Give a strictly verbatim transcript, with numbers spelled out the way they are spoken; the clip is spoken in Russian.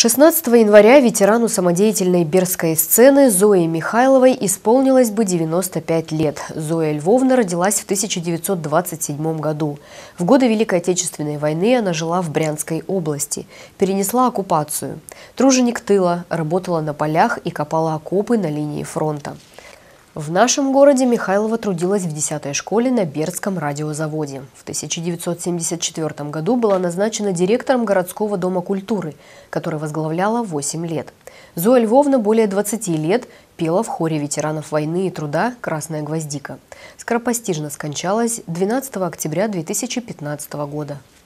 шестнадцатого января ветерану самодеятельной бердской сцены Зое Михайловой исполнилось бы девяносто пять лет. Зоя Львовна родилась в тысяча девятьсот двадцать седьмом году. В годы Великой Отечественной войны она жила в Брянской области. Перенесла оккупацию. Труженик тыла, работала на полях и копала окопы на линии фронта. В нашем городе Михайлова трудилась в десятой школе на Бердском радиозаводе. В тысяча девятьсот семьдесят четвёртом году была назначена директором городского дома культуры, который возглавляла восемь лет. Зоя Львовна более двадцати лет пела в хоре ветеранов войны и труда «Красная гвоздика». Скоропостижно скончалась двенадцатого октября две тысячи пятнадцатого года.